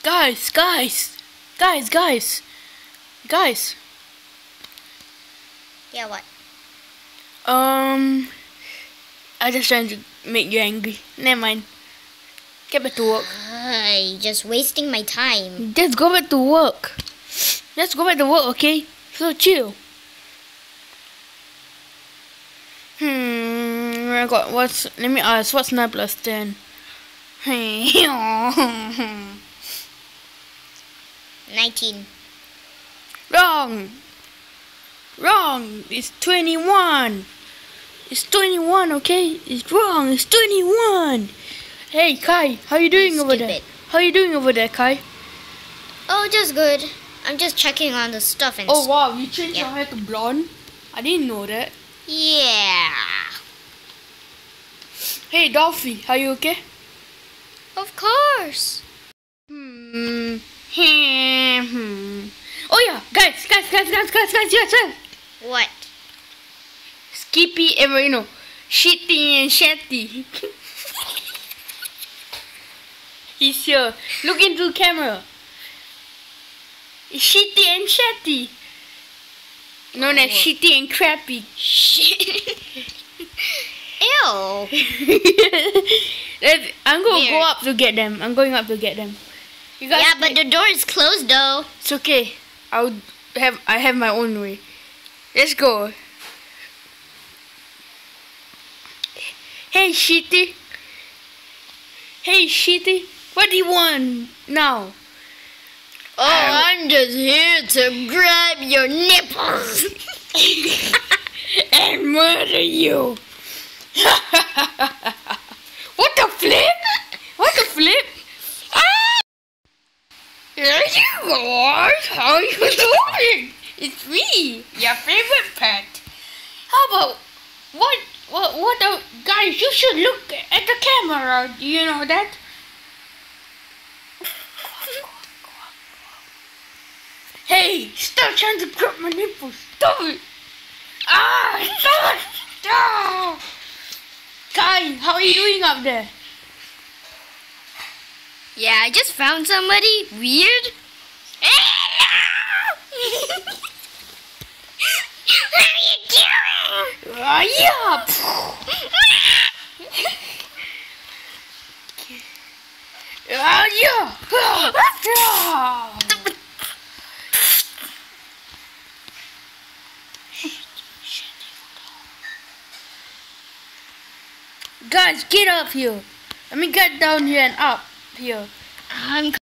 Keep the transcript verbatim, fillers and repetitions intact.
Guys, guys, guys, guys, guys. Yeah, what? Um, I just trying to make you angry. Never mind. Get back to work. Ay, just wasting my time. Just go back to work. Let's go back to work, okay? So chill. Hmm. I got what's? Let me ask. What's nine plus ten? Nineteen. Wrong. Wrong. It's twenty-one. It's twenty-one, okay? It's wrong. It's twenty-one. Hey, Kai. How you doing over there? How you doing over there, Kai? Oh, just good. I'm just checking on the stuff and. Oh wow, you changed Yeah. your hair to blonde? I didn't know that. Yeah. Hey, Dolphy. Are you okay? Of course. Hmm. Hmm. Oh yeah, guys, guys, guys, guys, guys, guys, guys, guys. What? Skippy and you know, Shitty and Shatty. He's here. Look into the camera. It's Shitty and Shatty. Known as Oh. Shitty and Crappy. Ew. Let's- I'm gonna Weird. go up to get them. I'm going up to get them. You guys Yeah, but the door is closed though. it's okay. I'll have I have my own way. Let's go. Hey Shitty. Hey Shitty. What do you want now? Oh, I'm just here to grab your nipples. And murder you. What the flip? What the flip? Ah! There you are. How are you doing? It's me, your favorite pet. How about what? What? What? The, guys, you should look at the camera. Do you know that? Hey, stop trying to grab my nipples. Stop it. Ah, stop it. Stop. Guys, how are you doing up there? Yeah, I just found somebody weird. What are you doing? Ah, yeah. Ah, yeah. Ah. Guys, get up here. Let me get down here and up here. I'm